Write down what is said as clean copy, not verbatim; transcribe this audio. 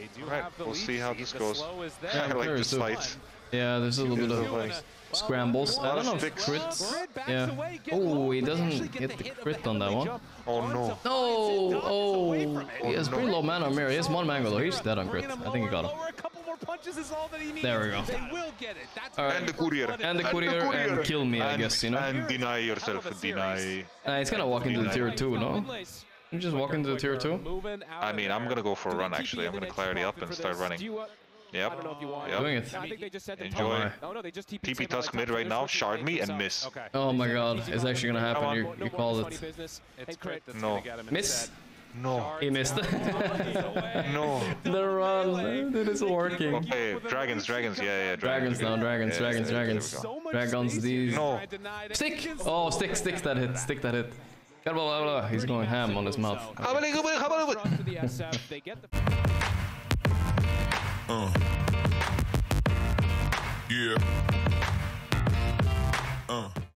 Alright, we'll see how this goes. Yeah, I like very this soon. fight. Yeah, there's a little bit of scrambles. I don't know if crits. Yeah. Oh, he doesn't get the crit on that one. Oh no. No! Oh! He has pretty low mana on mirror. He has one mango though. He's dead on crit. I think he got him. There we go. Alright. And the courier. And the courier and kill me, I guess, you know? And deny yourself, deny. He's gonna walk into the tier 2, no? You just walk into the tier 2? I mean, I'm gonna go for a run actually. I'm gonna clarity up and start running. Yep. Doing it. Enjoy. TP Tusk mid right now, shard me and miss. Oh my god, it's actually gonna happen. You called it. No. Miss? No. He missed. No. The run. It is working. Okay, dragons, yeah. Dragons now, dragons. Dragons, these. No. Stick! Oh, stick that hit. Stick that hit. He's going ham on his mouth. Yeah.